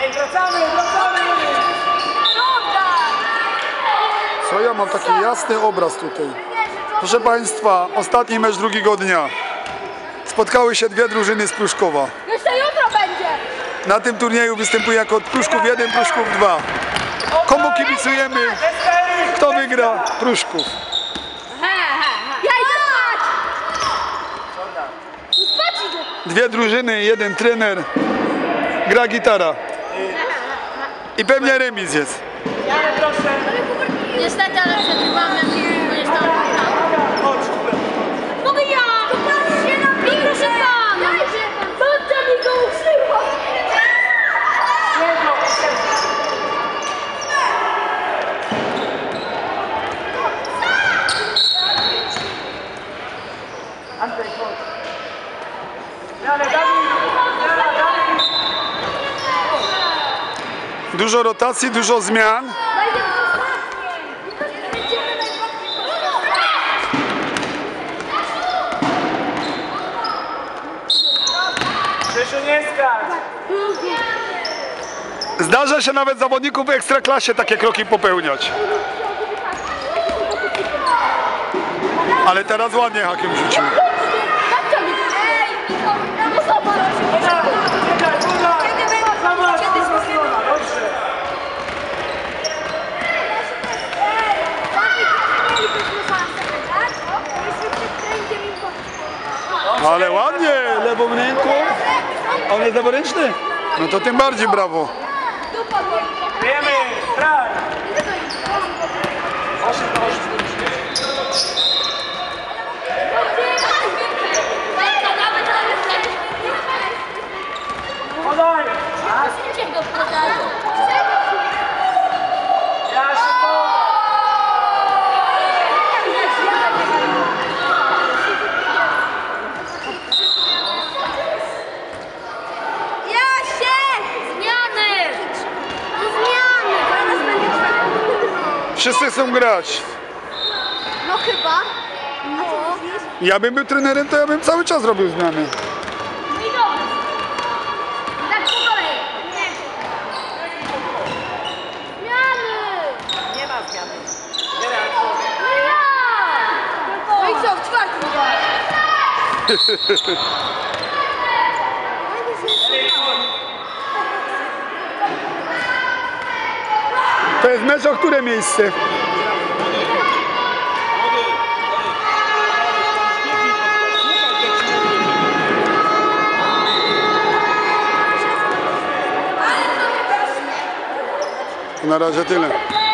Ej, wracamy! Co ja mam taki jasny obraz tutaj. Proszę Państwa, ostatni mecz drugiego dnia. Spotkały się dwie drużyny z Pruszkowa. Jeszcze jutro będzie! Na tym turnieju występuje jako Pruszków 1, Pruszków 2. Komu kibicujemy? Kto wygra? Pruszków. Ja idę spać! Spać idę! Dwie drużyny, jeden trener. Gra gitara. I pewnie remis jest. Niestety, ale przegrywamy, bo jest tam. Mogę ja! Popatrzcie na mnie, proszę pana! Babcia mi go uszyła! Antek, chodź. Dawid! Dużo rotacji, dużo zmian. Grzesiu, nie skacz! Zdarza się nawet zawodników w ekstraklasie takie kroki popełniać. Ale teraz ładnie hakiem rzucił. Ale ładnie, lewą ręką. A on jest leworęczny? No to tym bardziej brawo. Wiemy! Traj! Podaj! Ja się Wszyscy chcą grać. No chyba. No. Ja bym był trenerem, to ja bym cały czas robił zmiany. Tak po kolei. Zmiany! nie ma zmiany. No i co, w czwartym To jest mecz o które miejsce? Na razie tyle.